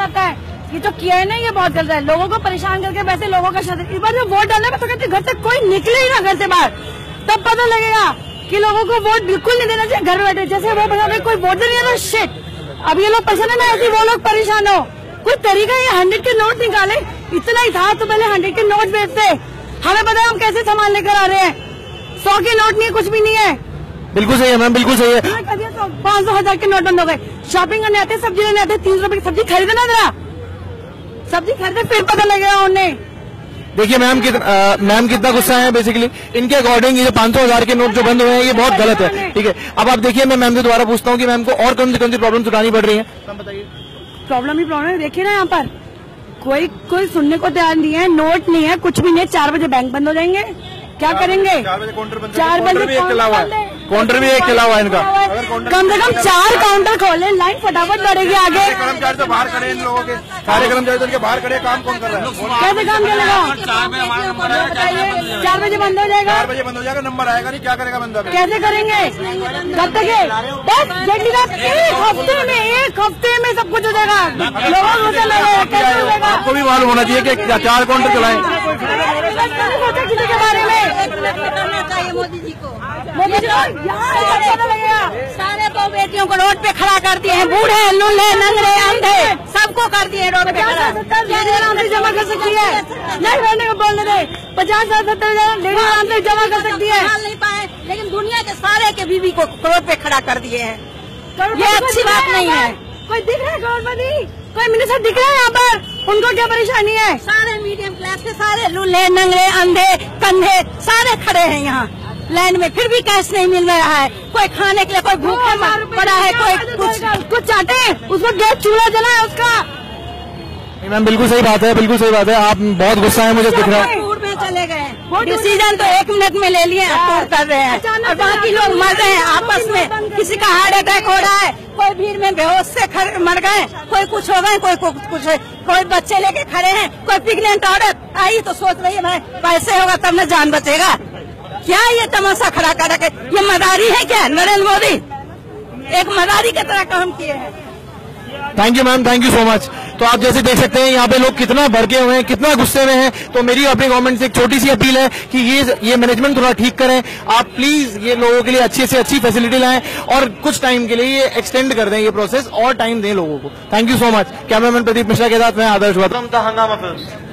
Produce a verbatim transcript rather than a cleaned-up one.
आता है। ये जो किया है ना ये बहुत गलत है, लोगों को परेशान करके वैसे लोगों का शत इस बार जो वोट डालना है तो कहते घर से कोई निकले ही ना घर से बाहर, तब पता लगेगा कि लोगों को वोट बिल्कुल नहीं देना चाहिए। घर में बैठे जैसे वो बता कोई वोट नहीं है तो शिट, अब ये लोग परेशान है ना, ऐसे वो लोग परेशान हो। कोई तरीका ये हंड्रेड के नोट निकाले, इतना ही था तो पहले हंड्रेड के नोट बेचते, हमें पता है हम कैसे सामान लेकर आ रहे हैं। सौ के नोट नहीं है, कुछ भी नहीं है। बिल्कुल सही है मैम, बिल्कुल सही है। पाँच सौ हजार के नोट बंद हो गए। शॉपिंग करने आते, सब्जी लेने आते, तीन सौ रुपए की सब्जी खरीदे ना जरा, सब्जी खरीदे फिर पता लगेगा उन्हें। देखिए मैम कितना मैम कितना गुस्सा है। बेसिकली इनके अकॉर्डिंग ये पाँच सौ हजार के नोट जो बंद हुए हैं ये बहुत गलत है। ठीक है, अब आप देखिए मैं मैम से दोबारा पूछता हूँ कि मैम को और कौन सी कौन सी प्रॉब्लम उठानी पड़ रही है। मैम बताइए। प्रॉब्लम ही प्रॉब्लम है। देखिए ना यहाँ पर कोई कोई सुनने को तैयार नहीं है, नोट नहीं है, कुछ भी नहीं है। चार बजे बैंक बंद हो जाएंगे, क्या करेंगे? चार बजे काउंटर बंद, चार बजे भी एक चला हुआ है, काउंटर भी एक चला हुआ है इनका। कम से कम चार काउंटर खोले, लाइन फटाफट बढ़ेगी आगे। कर्मचारी तो बाहर खड़े इन लोगों के, सारे कर्मचारी तो बाहर खड़े, काम कौन कर रहा है? कैसे काम चलेगा? चार बजे बंद हो जाएगा, चार बजे बंद हो जाएगा, नंबर आएगा नहीं, क्या करेगा बंदा? कैसे करेंगे? कब तक है? बस जल्दी एक हफ्ते में, एक हफ्ते में सब कुछ हो जाएगा। लोगों को कैसे हो जाएगा? आपको भी मालूम होना चाहिए कि चार काउंटर चलाएं। किसी के बारे में करना चाहिए मोदी जी को। मोदी जी को यहाँ पता लगेगा। सारे तो बेटियों को रोड पे खड़ा कर दिए हैं, बूढ़े लूल्हे नंगरे अंधे सबको कर दिए रोड पे खड़ा। लेडी आराम से जमा कर सकती है, नहीं रहने को बोल रहे। पचास हजार सत्तर हजार लेडी आराम से जमा कर सकती है, नहीं पाए, लेकिन दुनिया के सारे के बीवी को रोड पे खड़ा कर दिए हैं। ये अच्छी बात नहीं है। कोई दिख रहा है गौरवंती? कोई मिनिस्टर दिख रहा है यहाँ पर? उनको क्या परेशानी है? सारे मीडियम क्लास के सारे लूल्हे नंगरे अंधे कंधे सारे खड़े हैं यहाँ लाइन में, फिर भी कैश नहीं मिल रहा है। कोई खाने के लिए कोई भूखा पड़ा है, कोई कुछ कुछ चाहते हैं, उसको गैस चूल्हा जला है उसका। मैम बिल्कुल सही बात है, बिल्कुल सही बात है। आप बहुत गुस्सा है, मुझे दिख रहा है। टूर में चले गए, डिसीजन तो एक मिनट में ले लिए, टूर कर रहे हैं और बाकी लोग मर रहे हैं आपस में। किसी का हार्ट अटैक हो रहा है, कोई भीड़ में बेहोश से मर गए, कोई कुछ हो गए, कोई कुछ, कोई बच्चे लेके खड़े हैं, कोई प्रेग्नेंट औरत आई तो सोच रही है भाई पैसे होगा तब न जान बचेगा। क्या ये तमाशा खड़ा कर रखे? ये मदारी है क्या? नरेंद्र मोदी एक मदारी की तरह काम किए हैं। Thank you ma'am, thank you so much. तो आप जैसे देख सकते हैं यहाँ पे लोग कितना भड़के हुए हैं, कितना गुस्से में हैं। तो मेरी अपनी गवर्नमेंट से एक छोटी सी अपील है कि ये ये मैनेजमेंट थोड़ा ठीक करें। आप प्लीज ये लोगों के लिए अच्छी से अच्छी फैसिलिटी लाएं और कुछ टाइम के लिए ये एक्सटेंड कर दें ये प्रोसेस और टाइम दें लोगों को। Thank you so much. Cameraman Pradeep Mishra के साथ मैं आदर्श हुआ था। हंगामा फिल्म।